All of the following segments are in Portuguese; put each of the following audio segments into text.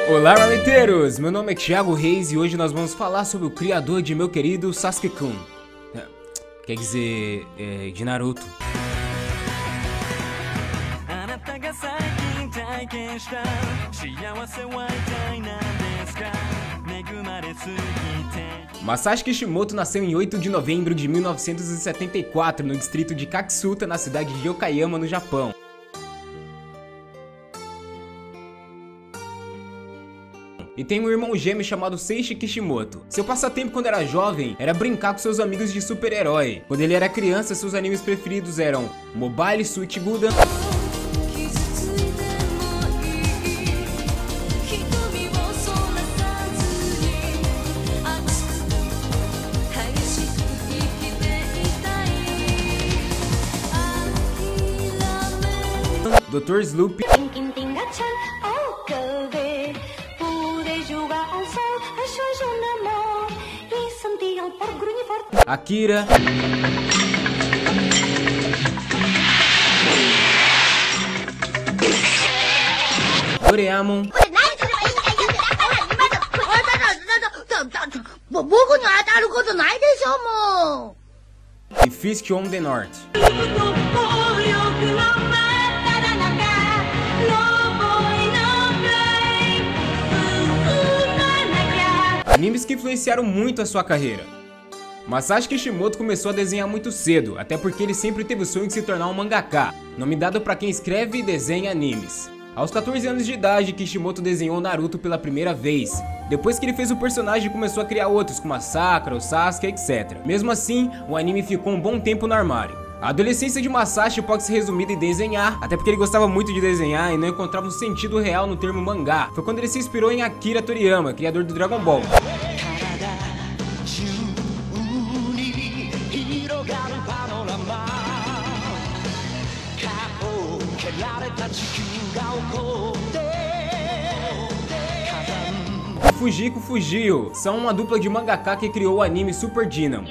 Olá, raliteiros! Meu nome é Thiago Reis e hoje nós vamos falar sobre o criador de meu querido Sasuke-kun. Quer dizer, de Naruto. Masashi Kishimoto nasceu em 8 de novembro de 1974 no distrito de Katsuta, na cidade de Okayama, no Japão. E tem um irmão gêmeo chamado Seishi Kishimoto. Seu passatempo quando era jovem era brincar com seus amigos de super-herói. Quando ele era criança, seus animes preferidos eram Mobile Suit Gundam, Dr. Sloop, Akira, Doraemon e Fist on the North. Animes que influenciaram muito a sua carreira. Masashi Kishimoto começou a desenhar muito cedo, até porque ele sempre teve o sonho de se tornar um mangaka, nome dado para quem escreve e desenha animes. Aos 14 anos de idade, Kishimoto desenhou Naruto pela primeira vez. Depois que ele fez o personagem, começou a criar outros, como a Sakura, o Sasuke, etc. Mesmo assim, o anime ficou um bom tempo no armário. A adolescência de Masashi pode ser resumida em desenhar, até porque ele gostava muito de desenhar e não encontrava um sentido real no termo mangá. Foi quando ele se inspirou em Akira Toriyama, criador do Dragon Ball. Fujiko Fujio são uma dupla de mangaka que criou o anime Super Dynamo.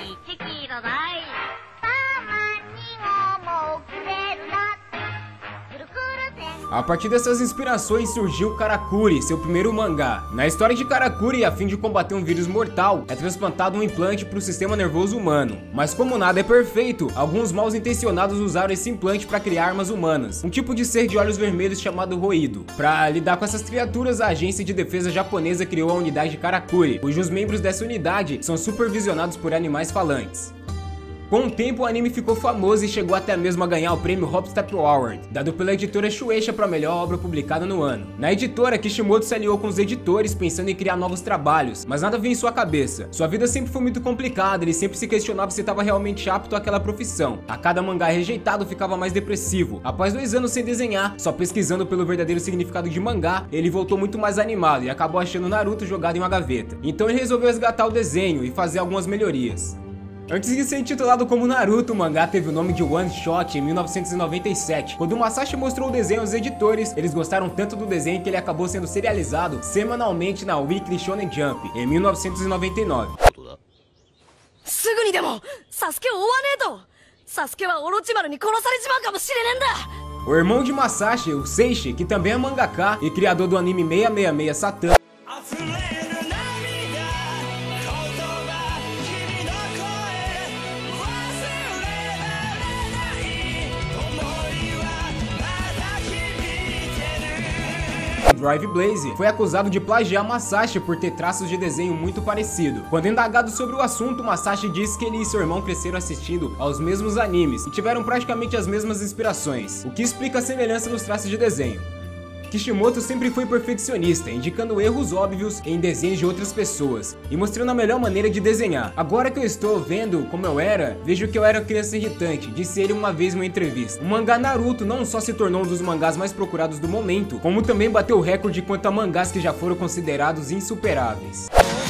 A partir dessas inspirações surgiu Karakuri, seu primeiro mangá. Na história de Karakuri, a fim de combater um vírus mortal, é transplantado um implante para o sistema nervoso humano. Mas como nada é perfeito, alguns mal intencionados usaram esse implante para criar armas humanas, um tipo de ser de olhos vermelhos chamado Roido. Para lidar com essas criaturas, a agência de defesa japonesa criou a unidade Karakuri, cujos membros dessa unidade são supervisionados por animais falantes. Com o tempo, o anime ficou famoso e chegou até mesmo a ganhar o prêmio Hopstep Award, dado pela editora Shueisha para a melhor obra publicada no ano. Na editora, Kishimoto se aliou com os editores pensando em criar novos trabalhos, mas nada vinha em sua cabeça. Sua vida sempre foi muito complicada, ele sempre se questionava se estava realmente apto àquela profissão. A cada mangá rejeitado ficava mais depressivo. Após 2 anos sem desenhar, só pesquisando pelo verdadeiro significado de mangá, ele voltou muito mais animado e acabou achando Naruto jogado em uma gaveta. Então ele resolveu resgatar o desenho e fazer algumas melhorias. Antes de ser intitulado como Naruto, o mangá teve o nome de One Shot em 1997. Quando o Masashi mostrou o desenho aos editores, eles gostaram tanto do desenho que ele acabou sendo serializado semanalmente na Weekly Shonen Jump em 1999. O irmão de Masashi, o Seishi, que também é mangaka e criador do anime 666 Satan, Drive Blaze, foi acusado de plagiar Masashi por ter traços de desenho muito parecido. Quando indagado sobre o assunto, Masashi disse que ele e seu irmão cresceram assistindo aos mesmos animes e tiveram praticamente as mesmas inspirações, o que explica a semelhança nos traços de desenho. Kishimoto sempre foi perfeccionista, indicando erros óbvios em desenhos de outras pessoas e mostrando a melhor maneira de desenhar. Agora que eu estou vendo como eu era, vejo que eu era criança irritante, disse ele uma vez em uma entrevista. O mangá Naruto não só se tornou um dos mangás mais procurados do momento, como também bateu o recorde quanto a mangás que já foram considerados insuperáveis.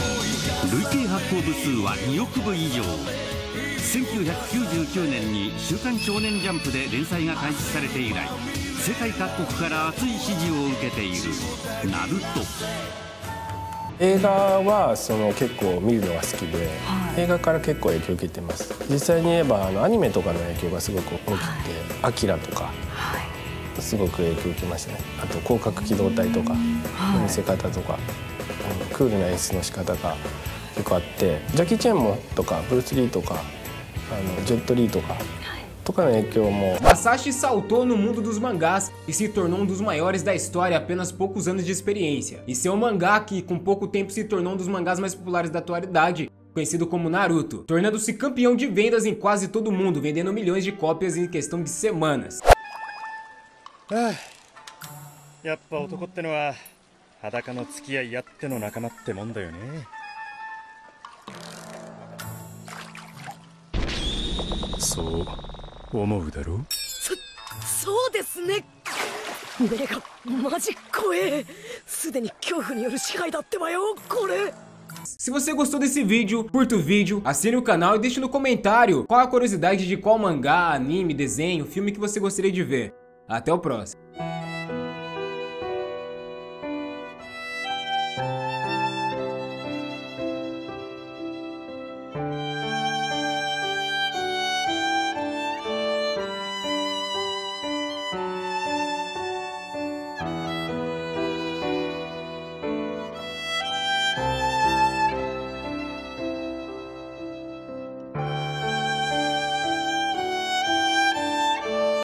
1999年に週刊少年ジャンプで連載が開始されて以来、世界各国から熱い支持を受けているナルト。 映画は結構見るのが好きで、映画から結構影響を受けてます。実際に言えばアニメとかの影響がすごく大きくて、アキラとか、 すごく影響を受けましたね。あと広角機動隊とかの見せ方とか、クールな演出の仕方が結構あって、ジャッキー・チェンもとかブルース・リーとかジェット・リーとかの影響も。 Masashi saltou no mundo dos mangás e se tornou um dos maiores da história apenas poucos anos de experiência. E seu mangá que com pouco tempo se tornou um dos mangás mais populares da atualidade, conhecido como Naruto, tornando-se campeão de vendas em quase todo o mundo, vendendo milhões de cópias em questão de semanas. やっぱ男ってのは裸の付き合いやっての仲間ってもんだよね。そう思うだろう。 そうですね。目がマジ怖え。すでに恐怖による支配だってばよ、これ。 Se você gostou desse vídeo, curta o vídeo, assine o canal e deixe no comentário qual a curiosidade de qual mangá, anime, desenho, filme que você gostaria de ver. Até o próximo.